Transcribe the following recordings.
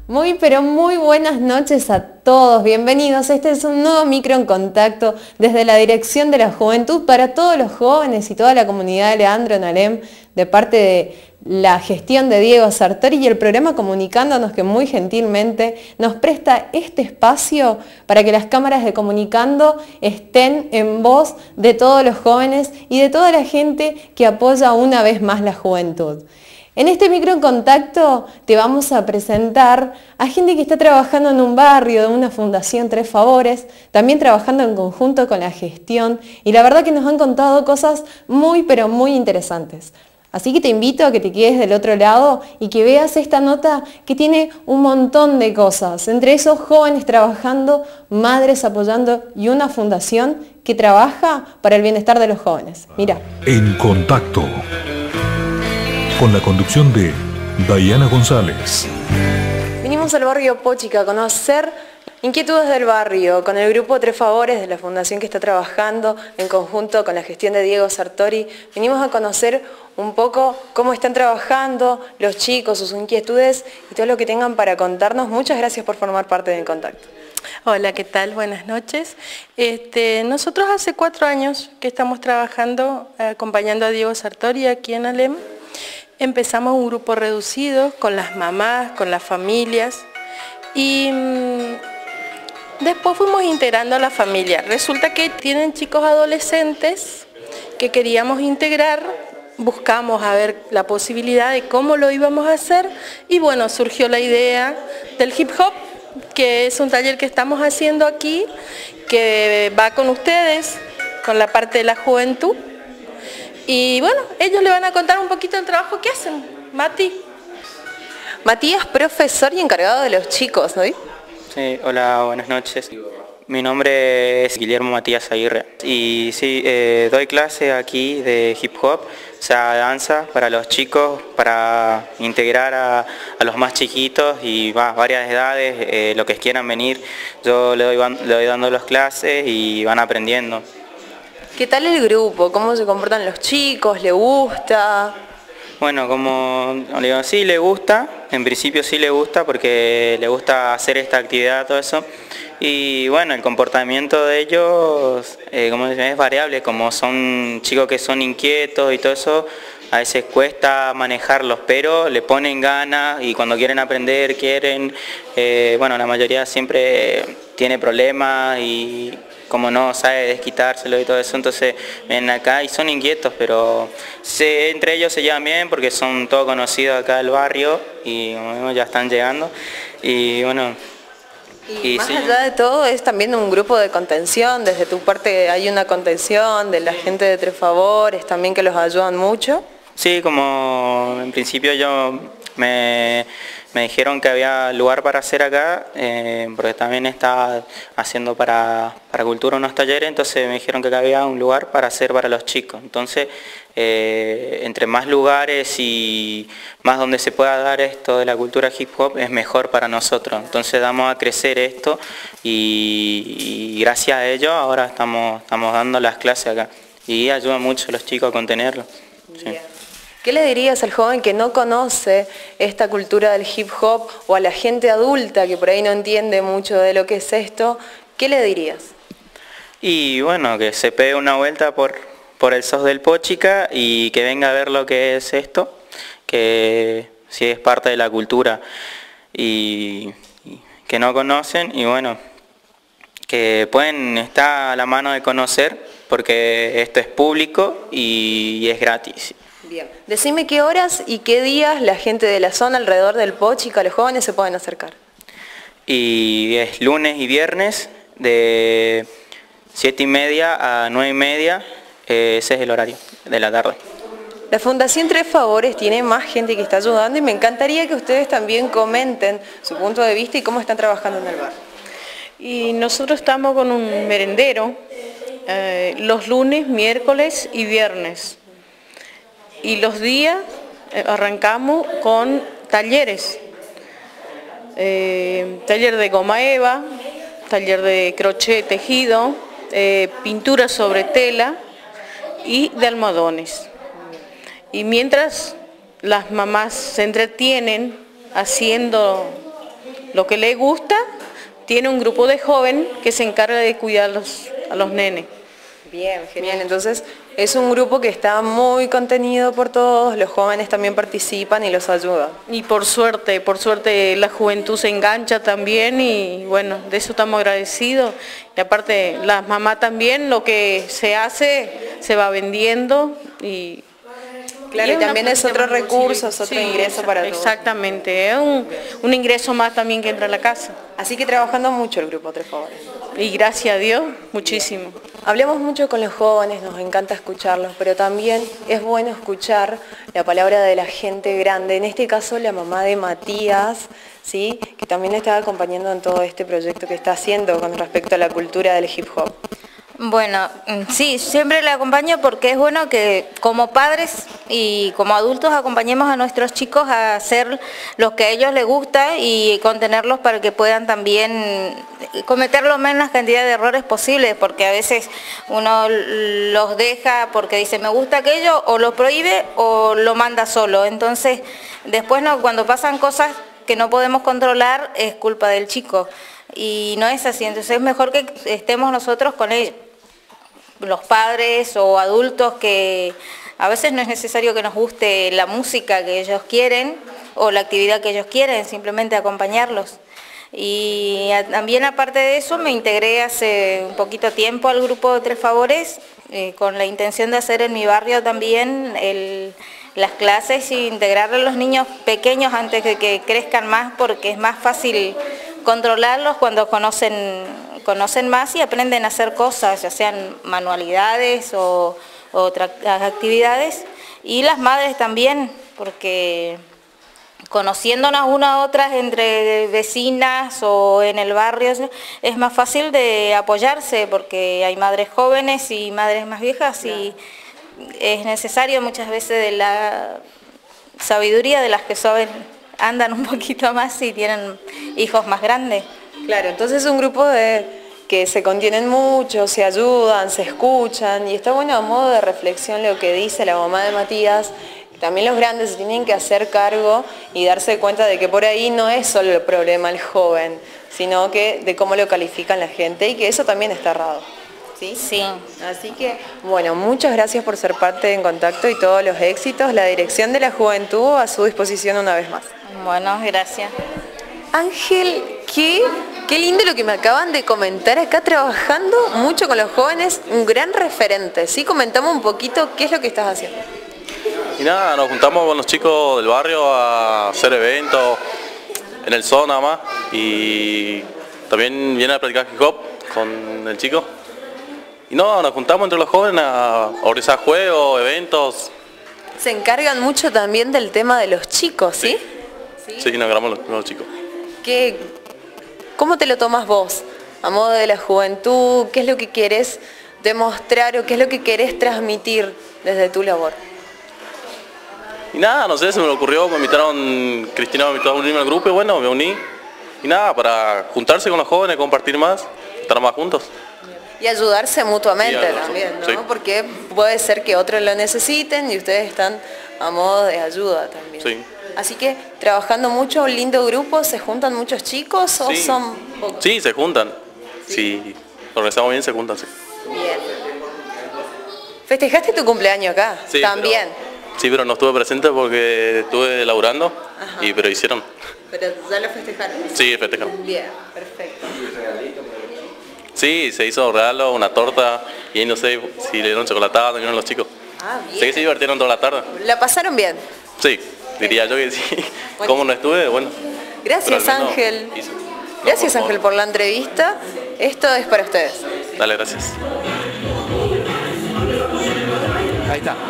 Muy pero muy buenas noches a todos, bienvenidos. Este es un nuevo micro en contacto desde la Dirección de la Juventud para todos los jóvenes y toda la comunidad de Leandro en Alem, de parte de la gestión de Diego Sartori y el programa Comunicándonos, que muy gentilmente nos presta este espacio para que las cámaras de Comunicando estén en voz de todos los jóvenes y de toda la gente que apoya una vez más la juventud. En este micro en contacto te vamos a presentar a gente que está trabajando en un barrio, de una fundación Tres Favores, también trabajando en conjunto con la gestión, y la verdad que nos han contado cosas muy pero muy interesantes. Así que te invito a que te quedes del otro lado y que veas esta nota que tiene un montón de cosas, entre esos jóvenes trabajando, madres apoyando y una fundación que trabaja para el bienestar de los jóvenes. Mira. En contacto. Con la conducción de Dayana González. Vinimos al barrio Pochica a conocer inquietudes del barrio con el grupo Tres Favores de la fundación que está trabajando en conjunto con la gestión de Diego Sartori. Vinimos a conocer un poco cómo están trabajando los chicos, sus inquietudes y todo lo que tengan para contarnos. Muchas gracias por formar parte de En Contacto. Hola, ¿qué tal? Buenas noches. Nosotros hace 4 años que estamos trabajando acompañando a Diego Sartori aquí en Alem. Empezamos un grupo reducido con las mamás, con las familias y después fuimos integrando a la familia. Resulta que tienen chicos adolescentes que queríamos integrar, buscamos a ver la posibilidad de cómo lo íbamos a hacer y bueno, surgió la idea del hip hop, que es un taller que estamos haciendo aquí, que va con ustedes, con la parte de la juventud. Y bueno, ellos le van a contar un poquito el trabajo que hacen. Mati. Matías, profesor y encargado de los chicos, ¿no? Sí, hola, buenas noches. Mi nombre es Guillermo Matías Aguirre y sí, doy clase aquí de hip hop, o sea, danza para los chicos, para integrar a los más chiquitos y varias edades, lo que quieran venir. Yo le doy dando las clases y van aprendiendo. ¿Qué tal el grupo? ¿Cómo se comportan los chicos? ¿Le gusta? Bueno, como digo, sí le gusta, en principio sí le gusta porque le gusta hacer esta actividad, todo eso. Y bueno, el comportamiento de ellos como es variable, como son chicos que son inquietos y todo eso, a veces cuesta manejarlos, pero le ponen ganas y cuando quieren aprender, bueno, la mayoría siempre tiene problemas y como no sabe desquitárselo y todo eso, entonces ven acá y son inquietos, pero entre ellos se llevan bien porque son todos conocidos acá del barrio y bueno, ya están llegando y bueno. Y más allá de todo es también un grupo de contención, desde tu parte hay una contención de la gente de Tres Favores también que los ayudan mucho. Sí, como en principio me dijeron que había lugar para hacer acá, porque también estaba haciendo para cultura unos talleres, entonces me dijeron que acá había un lugar para hacer para los chicos. Entonces, entre más lugares y más donde se pueda dar esto de la cultura hip hop, es mejor para nosotros. Entonces damos a crecer esto y gracias a ello ahora estamos dando las clases acá. Y ayuda mucho a los chicos a contenerlo. Sí. ¿Qué le dirías al joven que no conoce esta cultura del hip hop o a la gente adulta que por ahí no entiende mucho de lo que es esto? ¿Qué le dirías? Y bueno, que se pegue una vuelta por el SOS del Pochica y que venga a ver lo que es esto, que sí es parte de la cultura y que no conocen y bueno, que pueden estar a la mano de conocer porque esto es público y es gratis. Bien. Decime qué horas y qué días la gente de la zona alrededor del Pochica, los jóvenes, se pueden acercar. Y es lunes y viernes de 7:30 a 9:30, ese es el horario de la tarde. La Fundación Tres Favores tiene más gente que está ayudando y me encantaría que ustedes también comenten su punto de vista y cómo están trabajando en el barrio. Y nosotros estamos con un merendero los lunes, miércoles y viernes. Y los días arrancamos con talleres, taller de goma eva, taller de crochet tejido, pintura sobre tela y de almohadones. Y mientras las mamás se entretienen haciendo lo que le gusta, tiene un grupo de jóvenes que se encarga de cuidar a los nenes. Bien, genial. Entonces es un grupo que está muy contenido por todos, los jóvenes también participan y los ayudan. Y por suerte la juventud se engancha también y bueno, de eso estamos agradecidos. Y aparte las mamás también, lo que se hace se va vendiendo y... Claro, y también es otro recurso, es otro ingreso para todos. Exactamente, es un ingreso más también que entra a la casa. Así que trabajando mucho el grupo Tres Favores. Y gracias a Dios, muchísimo. Hablamos mucho con los jóvenes, nos encanta escucharlos, pero también es bueno escuchar la palabra de la gente grande, en este caso la mamá de Matías, ¿sí? Que también le está acompañando en todo este proyecto que está haciendo con respecto a la cultura del hip hop. Bueno, sí, siempre le acompaño porque es bueno que como padres y como adultos acompañemos a nuestros chicos a hacer lo que a ellos les gusta y contenerlos para que puedan también cometer la menos cantidad de errores posibles, porque a veces uno los deja porque dice me gusta aquello, o lo prohíbe o lo manda solo. Entonces después cuando pasan cosas que no podemos controlar es culpa del chico y no es así. Entonces es mejor que estemos nosotros con ellos, los padres o adultos, que a veces no es necesario que nos guste la música que ellos quieren o la actividad que ellos quieren, simplemente acompañarlos. Y también aparte de eso me integré hace un poquito tiempo al grupo de Tres Favores con la intención de hacer en mi barrio también las clases e integrar a los niños pequeños antes de que crezcan más, porque es más fácil controlarlos cuando conocen más y aprenden a hacer cosas, ya sean manualidades o otras actividades. Y las madres también, porque conociéndonos unas a otras entre vecinas o en el barrio es más fácil de apoyarse, porque hay madres jóvenes y madres más viejas y es necesario muchas veces de la sabiduría de las que andan un poquito más y tienen hijos más grandes. Claro, entonces es un grupo que se contienen mucho, se ayudan, se escuchan, y está bueno a modo de reflexión lo que dice la mamá de Matías. También los grandes se tienen que hacer cargo y darse cuenta de que por ahí no es solo el problema el joven, sino que de cómo lo califican la gente y que eso también está errado. ¿Sí? Sí. Así que, bueno, muchas gracias por ser parte de En Contacto y todos los éxitos. La Dirección de la Juventud a su disposición una vez más. Bueno, gracias. Ángel, qué lindo lo que me acaban de comentar acá, trabajando mucho con los jóvenes, un gran referente. ¿Sí? Comentamos un poquito qué es lo que estás haciendo. Y nada, nos juntamos con los chicos del barrio a hacer eventos en el zoo nada más, y también viene a practicar hip hop con el chico. Y no, nos juntamos entre los jóvenes a organizar juegos, eventos. Se encargan mucho también del tema de los chicos, ¿sí? Sí, nos agarramos los chicos. ¿Cómo te lo tomas vos? A modo de la juventud, ¿qué es lo que querés demostrar o qué es lo que querés transmitir desde tu labor? Y nada, no sé, se me ocurrió, me invitaron, Cristina me invitó a unirme al grupo y bueno, me uní. Y nada, para juntarse con los jóvenes, compartir más, estar más juntos. Y ayudarse mutuamente sí, también, ¿no? Sí. Porque puede ser que otros lo necesiten y ustedes están a modo de ayuda también. Sí. Así que trabajando mucho, un lindo grupo, ¿se juntan muchos chicos o son pocos? Sí, se juntan. Si organizamos bien, se juntan, sí. Bien. ¿Festejaste tu cumpleaños acá? Sí, también. Pero no estuve presente porque estuve laburando, pero hicieron. Pero ya lo festejaron. Sí, festejamos. Bien, perfecto. Sí, se hizo regalo, una torta, y ahí no sé si le dieron chocolatada también a los chicos. Ah, bien. Sé que se divertieron toda la tarde. ¿La pasaron bien? Sí, diría yo que sí. Como no estuve, bueno. Gracias, pero al menos Ángel. hice. Gracias, No, Ángel, por la entrevista. Esto es para ustedes. Dale, gracias. Ahí está.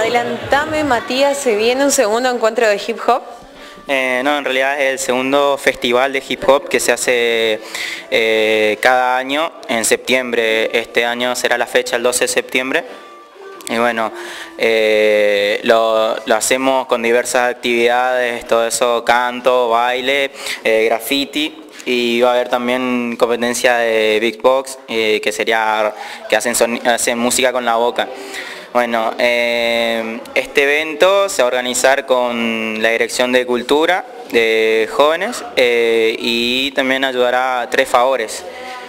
Adelantame, Matías, ¿se viene un segundo encuentro de hip hop? No, en realidad es el segundo festival de hip hop que se hace cada año en septiembre. Este año será la fecha el 12 de septiembre. Y bueno, lo hacemos con diversas actividades, todo eso, canto, baile, graffiti. Y va a haber también competencia de beatbox, que sería que hacen música con la boca. Bueno, este evento se va a organizar con la Dirección de Cultura de Jóvenes y también ayudará a 3 favores.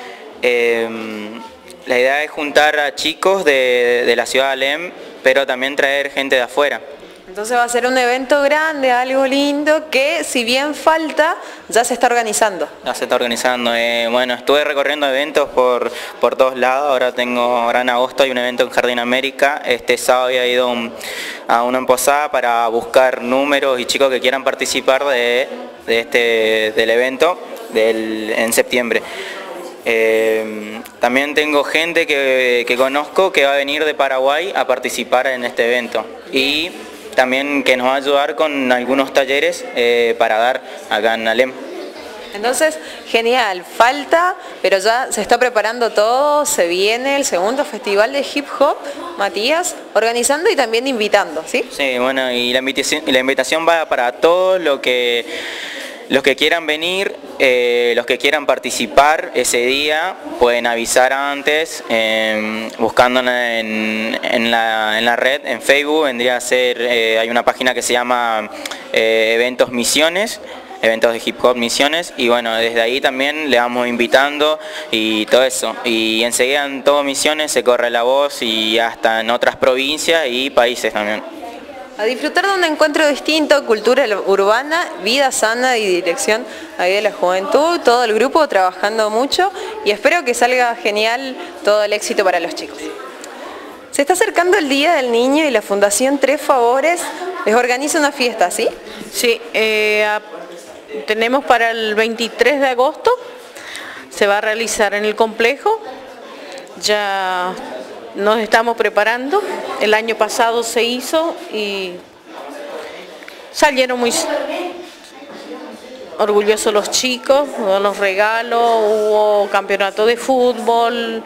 La idea es juntar a chicos de la ciudad de Alem, pero también traer gente de afuera. Entonces va a ser un evento grande, algo lindo, que si bien falta, ya se está organizando. Ya se está organizando. Bueno, estuve recorriendo eventos por todos lados. Ahora en agosto hay un evento en Jardín América. Este sábado había ido a una posada para buscar números y chicos que quieran participar del evento en septiembre. También tengo gente que conozco que va a venir de Paraguay a participar en este evento. Y también que nos va a ayudar con algunos talleres para dar acá en Alem. Entonces, genial, falta, pero ya se está preparando todo, se viene el segundo festival de hip hop, Matías, organizando y también invitando, ¿sí? Sí, bueno, y la invitación va para todos los que quieran venir, los que quieran participar ese día, pueden avisar antes, buscándola en la red, en Facebook, vendría a ser, hay una página que se llama Eventos Misiones, eventos de hip hop Misiones, y bueno, desde ahí también le vamos invitando y todo eso. Y enseguida en todo Misiones se corre la voz y hasta en otras provincias y países también. A disfrutar de un encuentro distinto, cultura urbana, vida sana y dirección ahí de la juventud, todo el grupo trabajando mucho y espero que salga genial todo el éxito para los chicos. Se está acercando el Día del Niño y la Fundación 3 Favores les organiza una fiesta, ¿sí? Sí, tenemos para el 23 de agosto, se va a realizar en el complejo, ya nos estamos preparando, el año pasado se hizo y salieron muy orgullosos los chicos, los regalos, hubo campeonato de fútbol,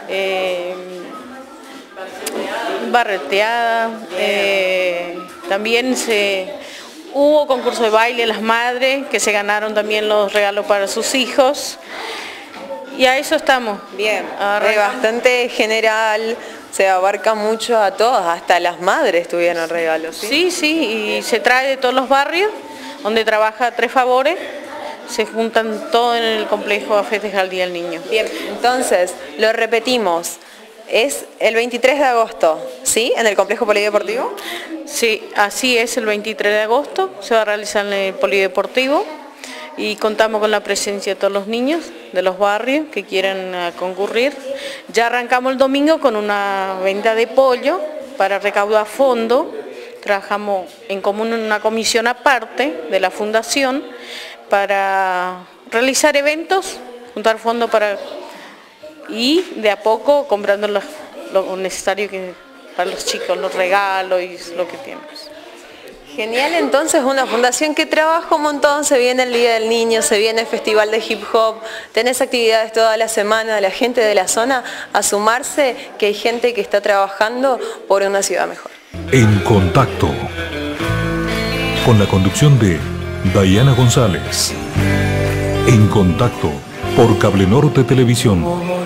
barreteada, también hubo concurso de baile las madres que se ganaron también los regalos para sus hijos. Y a eso estamos. Bien, bastante general, se abarca mucho a todos, hasta las madres tuvieron regalos. Sí, sí, y se trae de todos los barrios donde trabaja 3 Favores, se juntan todos en el complejo a festejar el Día del Niño. Bien, entonces, lo repetimos, es el 23 de agosto, ¿sí? ¿En el complejo polideportivo? Sí, así es, el 23 de agosto se va a realizar en el polideportivo. Y contamos con la presencia de todos los niños de los barrios que quieran concurrir. Ya arrancamos el domingo con una venta de pollo para recaudar fondos. Trabajamos en común en una comisión aparte de la fundación para realizar eventos, juntar fondos y de a poco comprando lo necesario para los chicos, los regalos y lo que tenemos. Genial, entonces una fundación que trabaja un montón, se viene el Día del Niño, se viene el Festival de Hip Hop, tenés actividades toda la semana, la gente de la zona a sumarse, que hay gente que está trabajando por una ciudad mejor. En Contacto, con la conducción de Dayana González. En Contacto, por Cable Norte Televisión.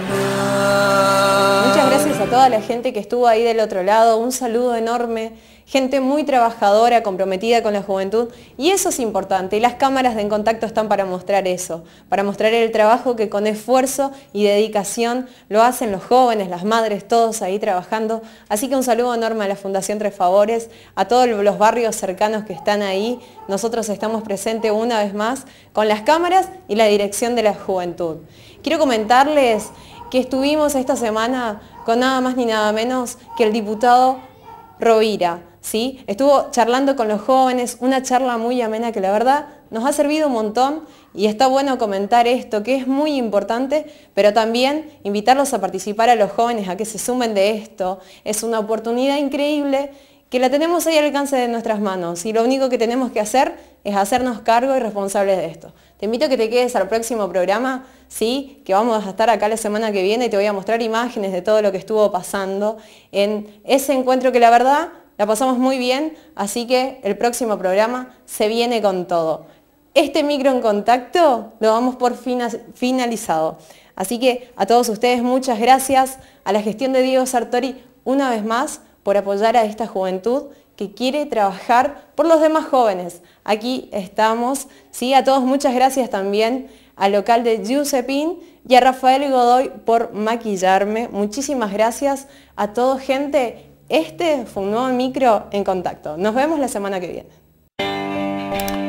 Muchas gracias a toda la gente que estuvo ahí del otro lado, un saludo enorme. Gente muy trabajadora, comprometida con la juventud, y eso es importante, y las cámaras de En Contacto están para mostrar eso, para mostrar el trabajo que con esfuerzo y dedicación lo hacen los jóvenes, las madres, todos ahí trabajando. Así que un saludo enorme a la Fundación 3 Favores, a todos los barrios cercanos que están ahí. Nosotros estamos presentes una vez más con las cámaras y la dirección de la juventud. Quiero comentarles que estuvimos esta semana con nada más ni nada menos que el diputado Rovira. ¿Sí? Estuvo charlando con los jóvenes, una charla muy amena que la verdad nos ha servido un montón y está bueno comentar esto que es muy importante, pero también invitarlos a participar a los jóvenes a que se sumen de esto. Es una oportunidad increíble que la tenemos ahí al alcance de nuestras manos y lo único que tenemos que hacer es hacernos cargo y responsables de esto. Te invito a que te quedes al próximo programa, ¿sí? Que vamos a estar acá la semana que viene y te voy a mostrar imágenes de todo lo que estuvo pasando en ese encuentro que la verdad la pasamos muy bien, así que el próximo programa se viene con todo. Este micro en contacto lo damos por finalizado. Así que a todos ustedes muchas gracias, a la gestión de Diego Sartori una vez más por apoyar a esta juventud que quiere trabajar por los demás jóvenes. Aquí estamos, ¿sí? A todos muchas gracias también al local de Giuseppín y a Rafael Godoy por maquillarme. Muchísimas gracias a todos, gente. Este fue un nuevo micro en contacto. Nos vemos la semana que viene.